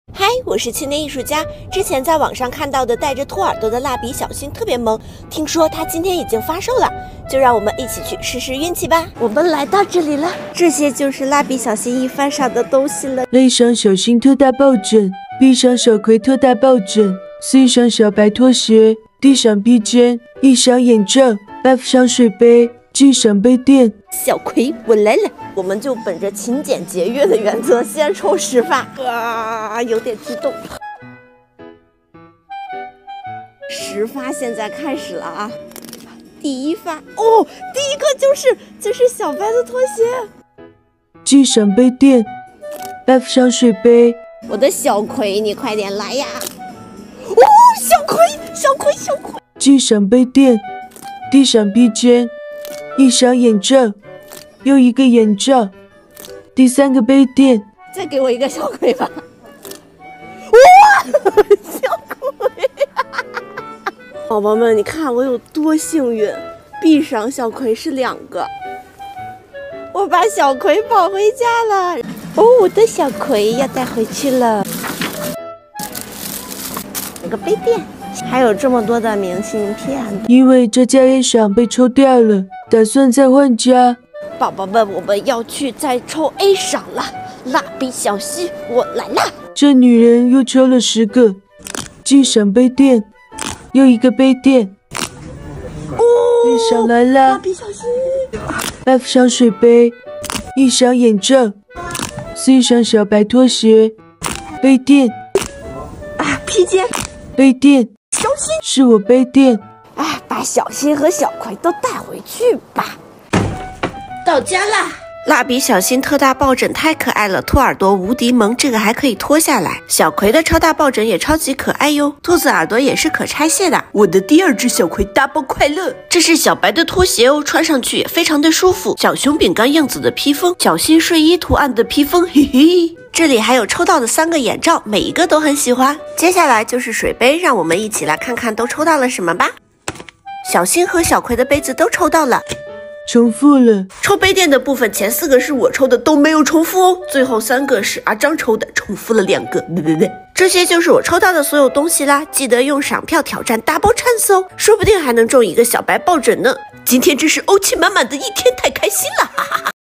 嗨，我是青年艺术家。之前在网上看到的带着兔耳朵的蜡笔小新特别萌，听说它今天已经发售了，就让我们一起去试试运气吧。我们来到这里了，这些就是蜡笔小新一番赏的东西了。 A 上小新特大抱枕 ，B 上小葵特大抱枕 ，C 上小白拖鞋 ，D 上披肩 ，E 上眼罩 ，F 上水杯 ，G 上杯垫。 小葵，我来了。我们就本着勤俭节约的原则，先抽10发。哇，有点激动。10发现在开始了啊！第一发哦，第一个就是小白的拖鞋。 G 上杯垫 ，F 上水杯。 我的小葵，你快点来呀！哦，小葵。 G 上杯垫 ，D 上披肩 ，E 上眼罩。又一个眼罩，第3个杯垫， 再给我一个小葵吧！哇，小葵！宝宝们，你看我有多幸运！闭上小葵是2个，我把小葵抱回家了。哦，我的小葵要带回去了。有个杯垫，还有这么多的明信片。 因为这家 A 赏被抽掉了，打算再换家。 宝宝们，我们要去再抽 A 赏了！蜡笔小新，我来啦！ 这女人又抽了10个，G 赏杯垫，又一个杯垫。 哦 ，A 赏来啦！ 蜡笔小新 ，F 赏水杯 ，E 赏眼罩 ，C 赏小白拖鞋，杯垫。 啊，披肩， 杯垫， 小新是我杯垫。 哎，把小新和小葵都带回去吧。到家啦！蜡笔小新特大抱枕太可爱了，兔耳朵无敌萌，这个还可以脱下来。小葵的超大抱枕也超级可爱哟，兔子耳朵也是可拆卸的。 我的第2只小葵大包快乐， 这是小白的拖鞋哦，穿上去也非常的舒服。小熊饼干样子的披风，小新睡衣图案的披风，嘿嘿。这里还有抽到的3个眼罩，每一个都很喜欢。接下来就是水杯，让我们一起来看看都抽到了什么吧。小新和小葵的杯子都抽到了。 重复了。 抽杯垫的部分，前4个是我抽的，都没有重复哦。最后3个是阿张抽的，重复了2个。这些就是我抽到的所有东西啦，记得用赏票挑战 Double Chance 哦，说不定还能中一个小白抱枕呢。今天真是欧气满满的一天，太开心了，哈哈哈。